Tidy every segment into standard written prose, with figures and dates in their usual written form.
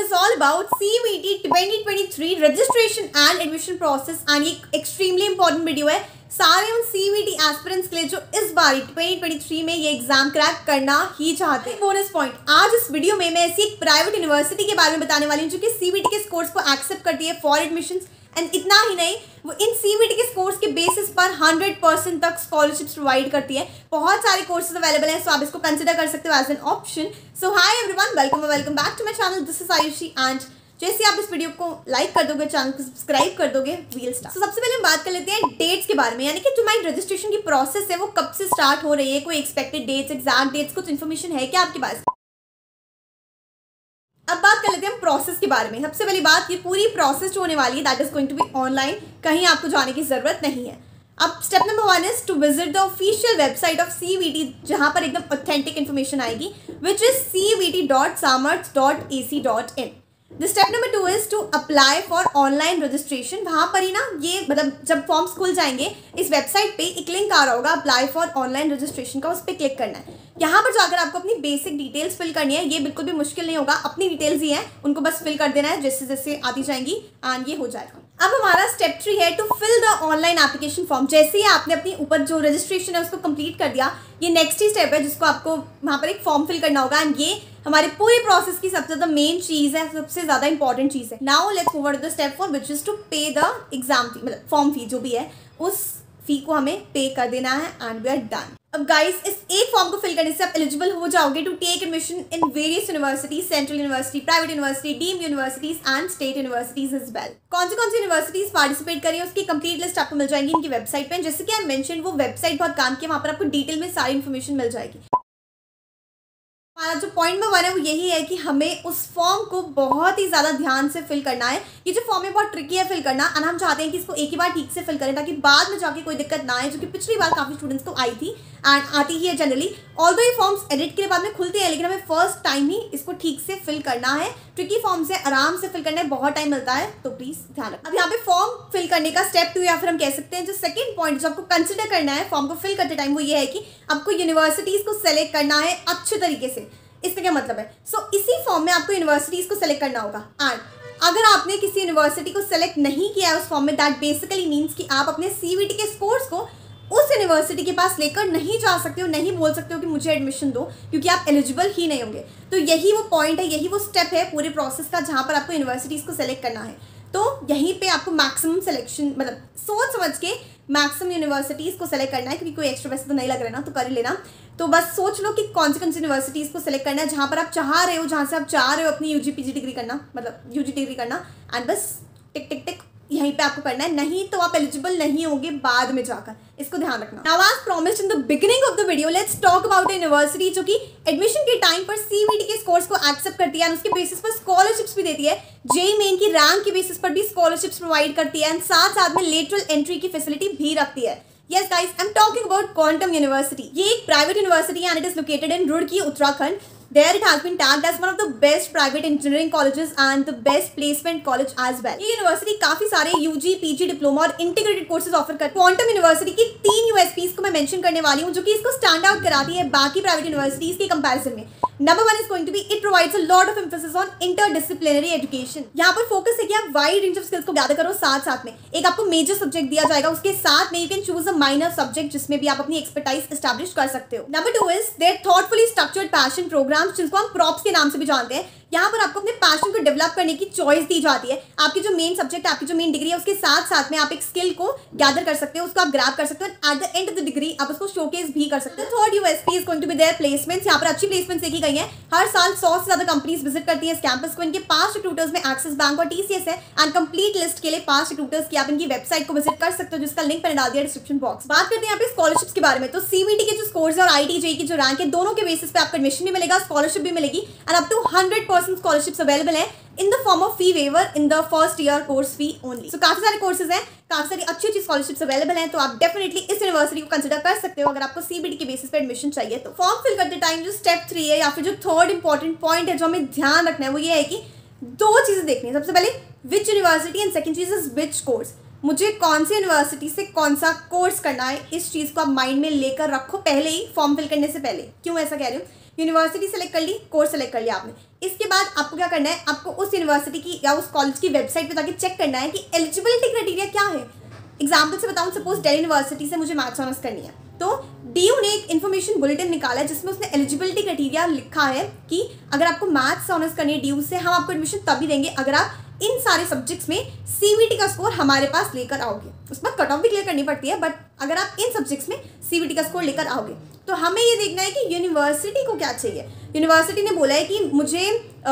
is all about CBT 2023 registration and admission process and ये extremely important video है सारे उन CBT एस्पिरेंट्स के लिए जो इस बार 2023 में ये एग्जाम क्रैक करना ही चाहते हैं। बोनस पॉइंट, आज इस वीडियो में मैं ऐसी एक प्राइवेट यूनिवर्सिटी के बारे में बताने वाली हूँ जो कि CBT के स्कोर्स को एक्सेप्ट करती है फॉर एडमिशंस एंड इतना ही नहीं, वो इन CBT के स्कोर्स के बेसिस पर 100% तक स्कॉलरशिप्स प्रोवाइड करती है। बहुत सारे कोर्सेज अवेलेबल हैं, सो आप इसको कंसिडर कर सकते हो as an option. So hi everyone, welcome back to my channel. This is Ayushi and जैसे आप इस वीडियो को लाइक कर दोगे, चैनल को सब्सक्राइब कर दोगे, वील स्टार्ट। सबसे पहले हम बात कर लेते हैं डेट्स के बारे में, यानी कि तुम्हारी रजिस्ट्रेशन की प्रोसेस है वो कब से स्टार्ट हो रही है, कोई एक्सपेक्टेड डेट्स, एग्जैक्ट डेट्स, कुछ इन्फॉर्मेशन है क्या आपके पास? अब बात कर लेते हैं हम प्रोसेस के बारे में। सबसे पहली बात, ये पूरी प्रोसेस जो होने वाली है that is going to be online, कहीं आपको जाने की जरूरत नहीं है। अब step number 1 is to visit the official website of CBT, जहां पर एकदम ऑथेंटिक इन्फॉर्मेशन आएगी, which is cbt.samarth.ac.in। The step number 2 is to apply for online registration. वहाँ पर ही ना ये मतलब जब फॉर्म्स खुल जाएंगे इस वेबसाइट पे एक लिंक आ रहा होगा अप्लाई फॉर ऑनलाइन रजिस्ट्रेशन का, उस पर क्लिक करना है। यहाँ पर जाकर आपको अपनी बेसिक डिटेल्स फिल करनी है। ये बिल्कुल भी मुश्किल नहीं होगा, अपनी डिटेल्स ही हैं, उनको बस फिल कर देना है जैसे जैसे आती जाएंगी एंड ये हो जाएगा। अब हमारा स्टेप 3 है to fill the online application form. जैसे ही आपने अपनी ऊपर जो रजिस्ट्रेशन है उसको कंप्लीट कर दिया, ये नेक्स्ट ही स्टेप है जिसको आपको वहाँ पर एक फॉर्म फिल करना होगा एंड ये हमारे पूरी प्रोसेस की सबसे ज़्यादा मेन चीज़ है, सबसे ज़्यादा इंपॉर्टेंट चीज़ है। Now let's move on to the step 4 which is to pay the exam fee, मतलब फॉर्म फी जो भी है उस फी को हमें पे कर देना है एंड वी आर डन। अब गाइस, इस एक फॉर्म को फिल करने से आप एलिजिबल हो जाओगे to take admission in various universities, central university, private university, deemed universities and state universities as well. कौन सी यूनिवर्सिटीज पार्टिसिपेट करी है उसकी कंप्लीट लिस्ट आपको मिल जाएगी इनकी वेबसाइट पे। जैसे कि आई मेंशन, वो वेबसाइट बहुत काम की है, वहाँ पर आपको डिटेल में सारी इन्फॉर्मेशन मिल जाएगी। हमारा जो पॉइंट नंबर 1 है वो यही है कि हमें उस फॉर्म को बहुत ही ज़्यादा ध्यान से फिल करना है। ये जो फॉर्म है बहुत ट्रिकी है फिल करना एंड हम चाहते हैं कि इसको एक ही बार ठीक से फिल करें ताकि बाद में जाके कोई दिक्कत ना आए, जो कि पिछली बार काफ़ी स्टूडेंट्स को आई थी एंड आती ही है जनरली। ऑल्दो ये फॉर्म्स एडिट के बाद में खुलते हैं, लेकिन हमें फर्स्ट टाइम ही इसको ठीक से फिल करना है। ट्रिकी फॉर्म से आराम से फिल करना है, बहुत टाइम मिलता है, तो प्लीज़ ध्यान रखना। अब यहाँ पे फॉर्म फिल करने का स्टेप 2 या फिर हम कह सकते हैं जो सेकंड पॉइंट जो आपको कंसिडर करना है फॉर्म को फिल करते टाइम, वो ये है कि आपको यूनिवर्सिटीज़ को सेलेक्ट करना है अच्छे तरीके से। इसका क्या मतलब है? इसी फॉर्म में आपको यूनिवर्सिटीज़ को सेलेक्ट करना होगा एंड अगर आपने किसी यूनिवर्सिटी को सेलेक्ट नहीं किया है उस फॉर्म में, दैट बेसिकली मीन्स कि आप अपने CBT के स्कोर्स को उस यूनिवर्सिटी के पास लेकर नहीं जा सकते हो, नहीं बोल सकते हो कि मुझे एडमिशन दो, क्योंकि आप एलिजिबल ही नहीं होंगे। तो यही वो पॉइंट है, यही वो स्टेप है पूरे प्रोसेस का जहाँ पर आपको यूनिवर्सिटीज़ को सेलेक्ट करना है। तो यहीं पे आपको मैक्सिमम सिलेक्शन, मतलब सोच समझ के मैक्सिमम यूनिवर्सिटीज़ को सेलेक्ट करना है, क्योंकि कोई एक्स्ट्रा पैसे तो नहीं लग रहा है ना, तो कर लेना। तो बस सोच लो कि कौन सी यूनिवर्सिटीज़ को सेलेक्ट करना है जहाँ पर आप चाह रहे हो, जहाँ से आप चाह रहे हो अपनी UG PG डिग्री करना, मतलब UG डिग्री करना एंड बस टिक टिक टिक यहीं पे आपको करना है, नहीं तो आप एलिजिबल नहीं होंगे बाद में जाकर, इसको ध्यान रखना। Now as promised in the beginning of the video, let's talk about a university जो कि एडमिशन के टाइम पर CBT के स्कोर्स को एक्सेप्ट करती है और उसके बेसिस पर स्कॉलरशिप्स भी देती है। JEE मेन की रैंक के बेसिस पर भी स्कॉलरशिप्स प्रोवाइड करती है एंड साथ साथ में लेटरल एंट्री की फैसिलिटी भी रखती है। Yes guys, I'm talking about Quantum University. ये एक private university and it is located in Roorkee, Uttarakhand. There it has been tagged as one of the best private engineering colleges and the best placement college as well. ये university काफी सारे UG, PG, diploma और integrated courses offer करती है। Quantum university की 3 USPs को मैं mention करने वाली हूँ जो कि इसको स्टैंड आउट कराती है बाकी प्राइवेट यूनिवर्सिटीज के कंपैरिजन में। Number 1 is going to be it provides a lot of emphasis on interdisciplinary education. यहाँ पर फोकस है कि आप वाइड रेंज ऑफ स्किल्स को गैदर करो, साथ साथ में एक आपको मेजर सब्जेक्ट दिया जाएगा, उसके साथ में you can choose a minor subject जिसमें भी आप अपनी एक्सपर्टाइज एस्टैब्लिश कर सकते हो। Number 2 is there thoughtfully structured passion programs, जिनको हम प्रॉप्स के नाम से भी जानते हैं। यहाँ पर आपको अपने पैशन को डेवलप करने की चॉइस दी जाती है। आपकी जो मेन सब्जेक्ट है, आपकी जो मेन डिग्री है, उसके साथ साथ में आप एक स्किल को गैदर कर सकते हो, उसको आप ग्रैब कर सकते हो at the end of the degree आप उसको शोकेस भी कर सकते हो। Third USP is going to be there placements. यहाँ पर अच्छी प्लेसमेंट्स देखी गई हैं। हर साल 100 से ज़्यादा कंपनीज विजिट करती है इस कैंपस को। इनके पास रिक्रूटर्स में एक्सिस बैंक और TCS है एंड कंप्लीट लिस्ट के लिए पास रिक्रूटर्स की आप इनकी वेबसाइट को विजिट कर सकते हो, जिसका लिंक मैंने डाल दिया डिस्क्रिप्शन बॉक्स। बात करते हैं यहाँ पे स्कॉलरशिप्स के बारे में। तो CBT के जो स्कोर्स है और IIT JEE की जो रैंक है, दोनों के बेसिस पे आपको एडमिशन भी मिलेगा, स्कॉलरशिप भी मिलेगी and up to 100% scholarships available है in the form of fee waiver in the first year course fee only. So काफी सारे कोर्सेज हैं, काफी सारी अच्छी स्कॉलरशिप्स अवेलेबल हैं, तो आप डेफिनेटली इस यूनिवर्सिटी को कंसिडर कर सकते हो अगर आपको CBT के बेसिस पे एडमिशन चाहिए। तो फॉर्म फिल करते टाइम जो स्टेप 3 है या फिर जो थर्ड इंपॉर्टेंट पॉइंट है जो हमें ध्यान रखना है, वो ये है कि 2 चीजें देखनी है। सबसे पहले विच यूनिवर्सिटी एंड सेकंड चीज इज विच कोर्स। मुझे कौन सी यूनिवर्सिटी से कौन सा कोर्स करना है, इस चीज़ को आप माइंड में लेकर रखो पहले ही फॉर्म फिल करने से पहले। क्यों ऐसा कह रही हूँ? यूनिवर्सिटी सेलेक्ट कर ली, कोर्स सेलेक्ट कर लिया आपने। इसके बाद आपको क्या करना है, आपको उस यूनिवर्सिटी की या उस कॉलेज की वेबसाइट पे जाके चेक करना है कि एलिजिबिलिटी क्राइटेरिया क्या है। एग्जाम्पल से बताऊँ, सपोज दिल्ली यूनिवर्सिटी से मुझे मैथ्स ऑनर्स करनी है, तो डीयू ने एक इन्फॉर्मेशन बुलेटिन निकाला है जिसमें उसने एलिजिबिलिटी क्राइटेरिया लिखा है कि अगर आपको मैथ्स ऑनर्स करनी है डीयू से, हम आपको एडमिशन तभी देंगे अगर आप इन सारे सब्जेक्ट्स में सीबीटी का स्कोर हमारे पास लेकर आओगे। उसमें कट ऑफ भी क्लियर करनी पड़ती है, बट अगर आप इन सब्जेक्ट्स में सीबीटी का स्कोर लेकर आओगे तो हमें ये देखना है कि यूनिवर्सिटी को क्या चाहिए। यूनिवर्सिटी ने बोला है कि मुझे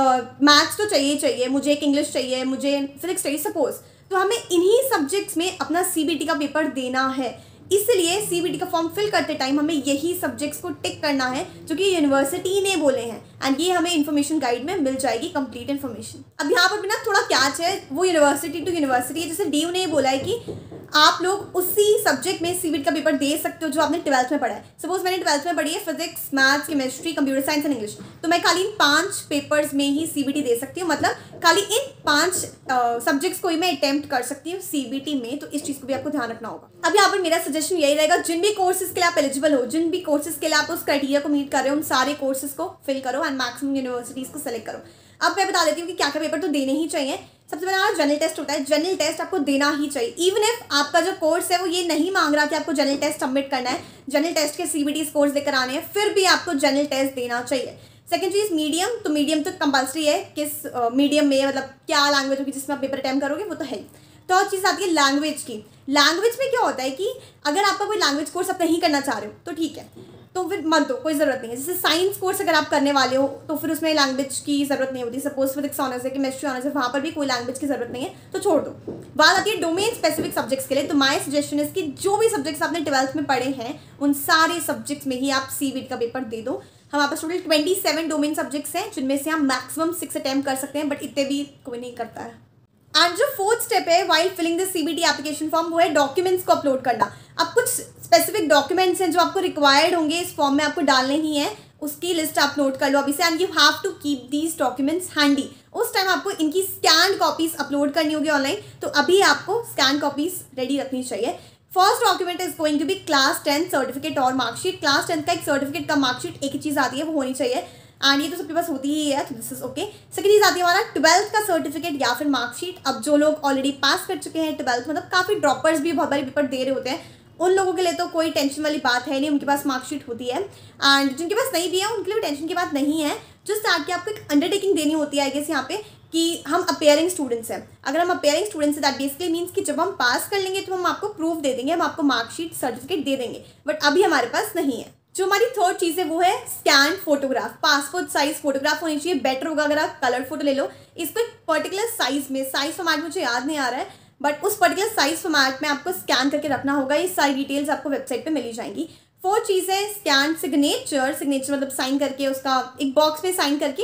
मैथ्स तो चाहिए, मुझे एक इंग्लिश चाहिए, मुझे फिजिक्स चाहिए सपोज, तो हमें इन्हीं सब्जेक्ट्स में अपना सीबीटी का पेपर देना है। इसलिए सीबीटी का फॉर्म फिल करते टाइम हमें यही सब्जेक्ट्स को टिक करना है जो कि यूनिवर्सिटी ने बोले हैं, एंड ये हमें इन्फॉर्मेशन गाइड में मिल जाएगी कंप्लीट इन्फॉर्मेशन। अब यहाँ पर भी ना थोड़ा कैच है, वो यूनिवर्सिटी टू यूनिवर्सिटी है। जैसे डीयू ने बोला है कि आप लोग उसी सब्जेक्ट में सीबीटी का पेपर दे सकते हो जो आपने 12th में पढ़ा है। सपोज मैंने 12th में पढ़ी है physics, maths, chemistry, computer science and English, तो मैं खाली इन 5 पेपर्स में ही सीबीटी दे सकती हूँ, मतलब खाली इन 5 सब्जेक्ट्स को ही मैं अटेम्प्ट कर सकती हूँ सीबीटी में। तो इस चीज़ को भी आपको ध्यान रखना होगा। अब यहाँ पर मेरा सजेशन यही रहेगा, जिन भी कोर्सेज के लिए आप एलिजिबल हो, जिन भी कोर्सेज के लिए आप उस क्राइटेरिया को मीट कर रहे हो, उन सारे कोर्सेज को फिल करो एंड मैक्सिमम यूनिवर्सिटीज़ को सेलेक्ट करो। अब मैं बता देती हूँ कि क्या क्या पेपर तो देने ही चाहिए। सबसे पहला हमारा जनरल टेस्ट होता है, जनरल टेस्ट आपको देना ही चाहिए। इवन इफ आपका जो कोर्स है वो ये नहीं मांग रहा कि आपको जनरल टेस्ट सबमिट करना है, जनरल टेस्ट के सीबीटी स्कोर्स लेकर आने हैं, फिर भी आपको जनरल टेस्ट देना चाहिए। सेकंड चीज़ मीडियम, तो मीडियम तो कंपल्सरी है, किस मीडियम में मतलब क्या लैंग्वेज होगी जिसमें आप पेपर अटेम्प्ट करोगे वो तो है। तो और चीज़ आती है लैंग्वेज की। लैंग्वेज में क्या होता है कि अगर आपका कोई लैंग्वेज कोर्स आप नहीं करना चाह रहे हो तो ठीक है, तो फिर मत दो, कोई ज़रूरत नहीं है। जैसे साइंस कोर्स अगर आप करने वाले हो तो फिर उसमें लैंग्वेज की ज़रूरत नहीं होती। सपोज फिजिक्स ऑनर्स है, केमिस्ट्री ऑनर्स है, वहाँ पर भी कोई लैंग्वेज की ज़रूरत नहीं है, तो छोड़ दो। बात आती है डोमेन स्पेसिफिक सब्जेक्ट्स के लिए, तो माय सजेशन इज कि जो भी सब्जेक्ट्स आपने 12th में पढ़े हैं उन सारे सब्जेक्ट्स में ही आप सीबीटी का पेपर दे दो। हमारे पास टोटल 27 डोमेन सब्जेक्ट्स हैं जिनमें से हम मैक्सिमम 6 अटैम्प्ट कर सकते हैं, बट इतने भी कोई नहीं करता है। एंड जो 4th स्टेप है while filling the CBT application form, वो है डॉक्यूमेंट्स को अपलोड करना। अब कुछ स्पेसिफिक डॉक्यूमेंट्स हैं जो आपको रिक्वायर्ड होंगे इस फॉर्म में, आपको डालने ही है, उसकी लिस्ट आप नोट कर लो अभी से। And you have to keep these documents handy. उस टाइम आपको इनकी स्कैन कॉपीज अपलोड करनी होगी ऑनलाइन, तो अभी आपको स्कैन कॉपीज रेडी रखनी चाहिए। First document is going to be class 10 certificate और मार्कशीट। क्लास 10 का एक सर्टिफिकेट का मार्कशीट एक ही चीज़ आती है, वो होनी चाहिए, एंड ये तो सबके पास होती ही है, तो दिस इज ओके। सेकंड चीज़ आती है हमारा 12th का सर्टिफिकेट या फिर मार्कशीट। अब जो लोग ऑलरेडी पास कर चुके हैं 12th, मतलब काफ़ी ड्रॉपर्स भी बहुत बारी पेपर दे रहे होते हैं, उन लोगों के लिए तो कोई टेंशन वाली बात है नहीं, उनके पास मार्कशीट होती है। एंड जिनके पास नहीं भी है उनके लिए टेंशन की बात नहीं है। जो स्टार्ट की आपको एक अंडरटेकिंग देनी होती है आई गेस यहाँ पे कि हम अपेयरिंग स्टूडेंट्स हैं। अगर हम अपेयरिंग स्टूडेंट्स हैं दैट बेसिकली मीन्स कि जब हम पास कर लेंगे तो हम आपको प्रूफ दे देंगे, हम आपको मार्कशीट सर्टिफिकेट दे देंगे, बट अभी हमारे पास नहीं है। जो हमारी थर्ड चीज़ है वो है scan photograph. Passport size photograph होनी चाहिए, बेटर होगा अगर आप कलर फोटो ले लो। इसको एक पर्टिकुलर साइज में, साइज फॉर्मेट मुझे याद नहीं आ रहा है, बट उस पर्टिकुलर साइज फॉर्मेट में आपको स्कैन करके रखना होगा। ये सारी डिटेल्स आपको वेबसाइट पे मिली जाएंगी। फोर्थ चीज़ है स्कैन सिग्नेचर। सिग्नेचर मतलब साइन करके उसका एक बॉक्स में साइन करके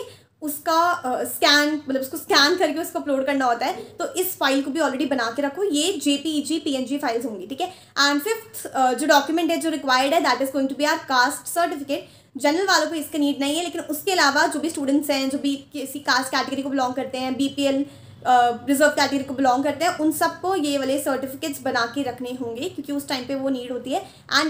उसका स्कैन मतलब उसको स्कैन करके उसको अपलोड करना होता है। तो इस फाइल को भी ऑलरेडी बना के रखो, ये JPEG PNG फाइल्स होंगी, ठीक है। एंड फिफ्थ जो डॉक्यूमेंट है जो रिक्वायर्ड है that is going to be our caste certificate. General वालों को इसका नीड नहीं है, लेकिन उसके अलावा जो भी स्टूडेंट्स हैं जो भी किसी कास्ट कैटेगरी को बिलोंग करते हैं, BPL रिजर्व कैटेगरी को बिलोंग करते हैं, उन सबको ये वाले सर्टिफिकेट्स बना के रखने होंगे क्योंकि उस टाइम पे वो नीड होती है।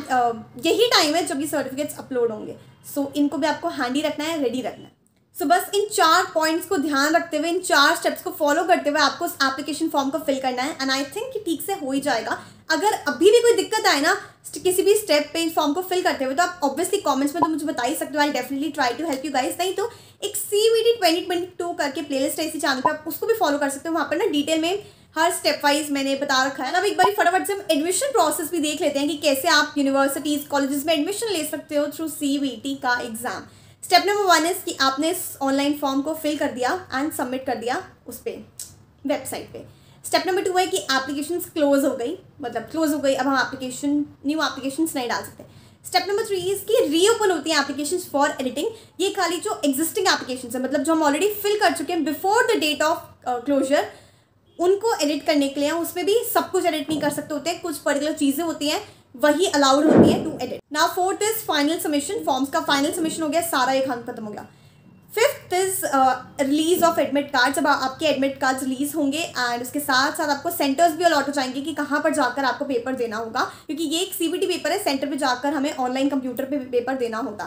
एंड यही टाइम है जब ये सर्टिफिकेट्स अपलोड होंगे, सो इनको भी आपको हैंडी रखना है, रेडी रखना है। सो बस इन 4 पॉइंट्स को ध्यान रखते हुए, इन 4 स्टेप्स को फॉलो करते हुए आपको उस एप्लीकेशन फॉर्म को फिल करना है। एंड आई थिंक कि ठीक से हो ही जाएगा। अगर अभी भी कोई दिक्कत आए ना किसी भी स्टेप पे इस फॉर्म को फिल करते हुए, तो आप ऑब्वियसली कमेंट्स में तो मुझे बता ही सकते हो। I definitely try to help you guys. नहीं तो एक CVT 2022 करके प्लेलिस्ट है इसी चैनल पे, आप उसको भी फॉलो कर सकते हो। वहाँ पर ना डिटेल में हर स्टेप वाइज मैंने बता रखा है। अब एक बार फटाफट से हम एडमिशन प्रोसेस भी देख लेते हैं कि कैसे आप यूनिवर्सिटीज़ कॉलेजेस में एडमिशन ले सकते हो थ्रू CVT का एग्जाम। स्टेप नंबर 1 इज कि आपने इस ऑनलाइन फॉर्म को फिल कर दिया एंड सबमिट कर दिया उस पर वेबसाइट पे। स्टेप नंबर 2 है कि एप्लीकेशन क्लोज हो गई, मतलब क्लोज हो गई, अब हम न्यू एप्लीकेशन नहीं डाल सकते। स्टेप नंबर 3 इज कि रीओपन होती है एप्लीकेशन फॉर एडिटिंग। ये खाली जो एग्जिस्टिंग एप्लीकेशन है, मतलब जो हम ऑलरेडी फिल कर चुके हैं before the date of closure, उनको एडिट करने के लिए उसमें भी सब कुछ एडिट नहीं कर सकते होते हैं, कुछ पर्टिकुलर चीज़ें होती हैं वही अलाउड होती है to edit. Now fourth is final submission. Forms का फाइनल सबमिशन हो गया, सारा एक हाथ खत्म हो गया। Fifth is release of admit card. जब आपके एडमिट कार्ड रिलीज होंगे एंड उसके साथ साथ आपको सेंटर्स भी अलॉट हो जाएंगे कि कहाँ पर जाकर आपको पेपर देना होगा, क्योंकि ये एक CVT पेपर है, सेंटर पे जाकर हमें ऑनलाइन कंप्यूटर पे पेपर देना होता है।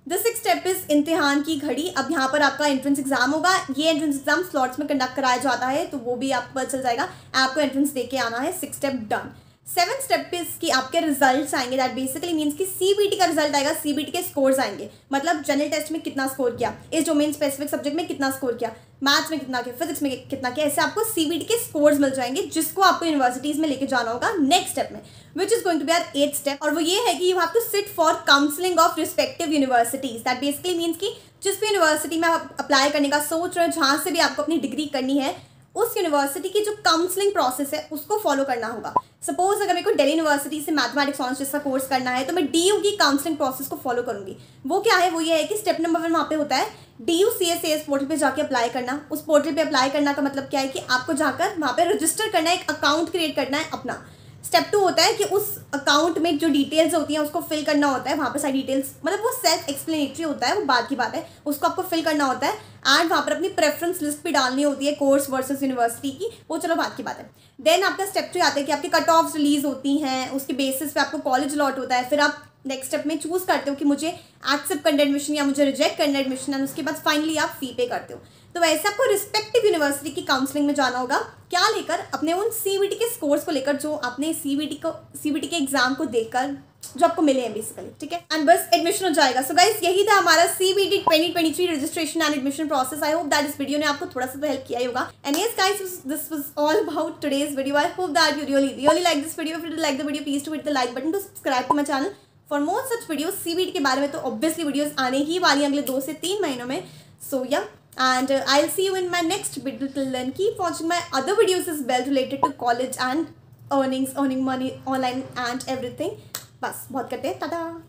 द सिक्स स्टेप इज इम्तिहान की घड़ी। अब यहाँ पर आपका एंट्रेंस एग्जाम होगा। ये एंट्रेंस एग्जाम स्लॉट्स में कंडक्ट कराया जाता है, तो वो भी आपको पता चल जाएगा। आपको एंट्रेंस दे के आना है। Six step done. Seven step is कि आपके रिजल्ट्स आएंगे। दैट बेसिकली मीन्स कि सीबीटी का रिजल्ट आएगा, सीबीटी के स्कोर्स आएंगे। मतलब जनरल टेस्ट में कितना स्कोर किया, इस डोमेन स्पेसिफिक सब्जेक्ट में कितना स्कोर किया, मैथ्स में कितना किया, फिजिक्स में कितना किया, ऐसे आपको सीबीटी के स्कोर्स मिल जाएंगे, जिसको आपको यूनिवर्सिटीज में लेके जाना होगा नेक्स्ट स्टेप में, which is going to be our 8th step. और वो ये है कि you have to sit for counselling of respective universities. That basically means कि जिस भी यूनिवर्सिटी में आप अप्लाई करने का सोच रहे हो, जहाँ से भी आपको अपनी डिग्री करनी है, उस यूनिवर्सिटी की जो काउंसलिंग प्रोसेस है उसको फॉलो करना होगा। सपोज अगर मेरे को दिल्ली यूनिवर्सिटी से मैथमेटिक्स ऑनर्स जैसा कोर्स करना है, तो मैं डीयू की काउंसलिंग प्रोसेस को फॉलो करूंगी। वो क्या है, वो ये है कि स्टेप नंबर 1 वहाँ पे होता है DU CSAS पोर्टल पे जाके अप्लाई करना। उस पोर्टल पे अप्लाई करना का मतलब क्या है कि आपको जाकर वहाँ पे रजिस्टर करना है, एक अकाउंट क्रिएट करना है अपना। स्टेप 2 होता है कि उस अकाउंट में जो डिटेल्स होती हैं उसको फिल करना होता है। वहाँ पर सारी डिटेल्स, मतलब वो सेल्फ एक्सप्लेनेटरी होता है, वो बात की बात है, उसको आपको फिल करना होता है। एंड वहाँ पर अपनी प्रेफरेंस लिस्ट भी डालनी होती है कोर्स वर्सेस यूनिवर्सिटी की, वो चलो बात की बात है। देन आपका स्टेप 3 आता है कि आपकी कट ऑफ रिलीज होती हैं, उसके बेसिस पे आपको कॉलेज अलॉट होता है। फिर आप नेक्स्ट स्टेप में चूज करते हो कि मुझे एक्सेप्ट करना एडमिशन या मुझे रिजेक्ट करना एडमिशन, एंड उसके बाद फाइनली आप फी पे करते हो। तो वैसे आपको रिस्पेक्टिव यूनिवर्सिटी की काउंसलिंग में जाना होगा। क्या लेकर, अपने उन सीबीटी के स्कोर्स को लेकर, जो आपने सीबीटी के एग्जाम को देखकर जो आपको मिले हैं बेसिकली, ठीक है। एंड बस एडमिशन हो जाएगा। सो गाइस, यही था हमारा CBT 2023 registration and admission process. I hope that इस वीडियो ने आपको थोड़ा सा तो हेल्प किया ही होगा। And yes guys, this was all about today's video. I hope that you really like this video. If you like the video, please to hit the like button, to subscribe to my channel for more such videos. CBT के बारे में तो obviously videos आने ही वाली हैं अगले 2 से 3 महीनों में। सो या, and I'll see you in my next video. Till then, keep watching my other videos as well related to college and earning money online and everything. बस बहुत करते हैं, टाटा।